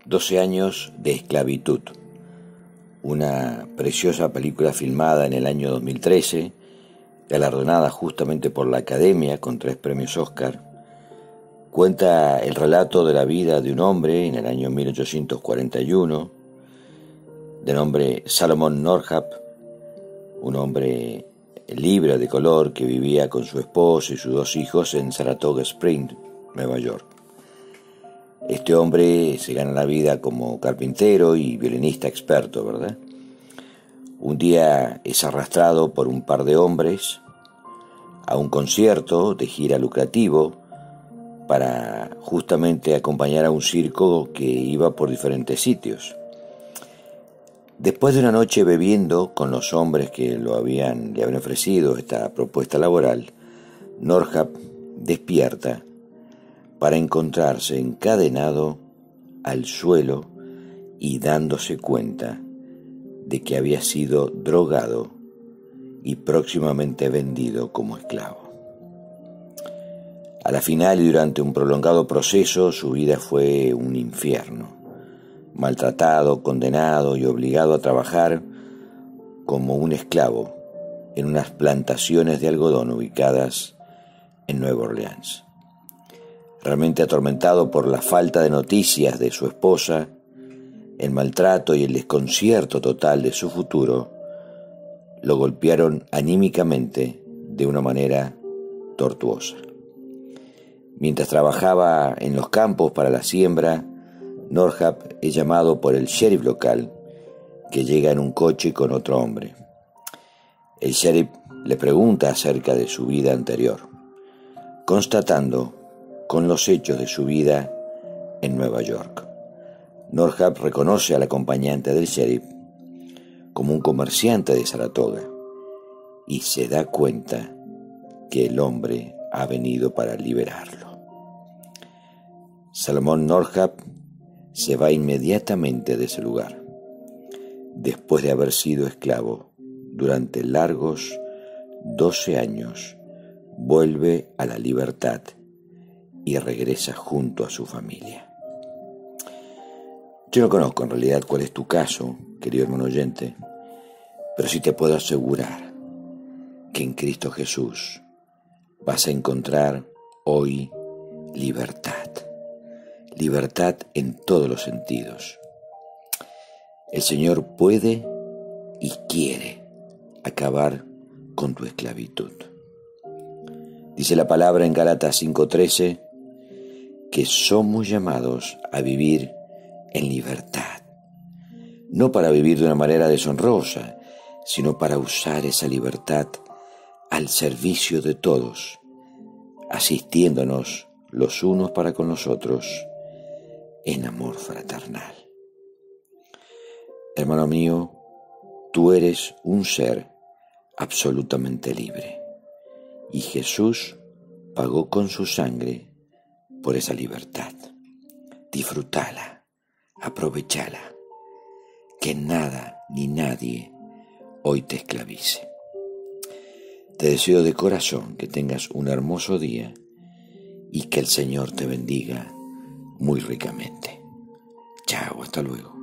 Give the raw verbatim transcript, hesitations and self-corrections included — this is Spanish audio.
doce años de esclavitud, una preciosa película filmada en el año dos mil trece, galardonada justamente por la Academia con tres premios Oscar. Cuenta el relato de la vida de un hombre en el año mil ochocientos cuarenta y uno, de nombre Salomon Northup, un hombre libre de color que vivía con su esposa y sus dos hijos en Saratoga Springs, Nueva York. Este hombre se gana la vida como carpintero y violinista experto, ¿verdad? Un día es arrastrado por un par de hombres a un concierto de gira lucrativo para justamente acompañar a un circo que iba por diferentes sitios. Después de una noche bebiendo con los hombres que lo habían, le habían ofrecido esta propuesta laboral, Northup despierta para encontrarse encadenado al suelo y dándose cuenta de que había sido drogado y próximamente vendido como esclavo. A la final y durante un prolongado proceso, su vida fue un infierno. Maltratado, condenado y obligado a trabajar como un esclavo en unas plantaciones de algodón ubicadas en Nueva Orleans. Realmente atormentado por la falta de noticias de su esposa, el maltrato y el desconcierto total de su futuro, lo golpearon anímicamente de una manera tortuosa. Mientras trabajaba en los campos para la siembra, Northup es llamado por el sheriff local, que llega en un coche con otro hombre. El sheriff le pregunta acerca de su vida anterior, constatando con los hechos de su vida en Nueva York. Northup reconoce al acompañante del sheriff como un comerciante de Saratoga y se da cuenta que el hombre ha venido para liberarlo. Salomon Northup se va inmediatamente de ese lugar, después de haber sido esclavo durante largos doce años. Vuelve a la libertad y regresa junto a su familia. Yo no conozco en realidad cuál es tu caso, querido hermano oyente, pero sí te puedo asegurar que en Cristo Jesús vas a encontrar hoy libertad. Libertad en todos los sentidos. El Señor puede y quiere acabar con tu esclavitud. Dice la palabra en Gálatas cinco trece que somos llamados a vivir en libertad, no para vivir de una manera deshonrosa, sino para usar esa libertad al servicio de todos, asistiéndonos los unos para con los otros en amor fraternal. Hermano mío, tú eres un ser absolutamente libre y Jesús pagó con su sangre por esa libertad. Disfrútala, aprovechala, que nada ni nadie hoy te esclavice. Te deseo de corazón que tengas un hermoso día y que el Señor te bendiga muy ricamente. Chao, hasta luego.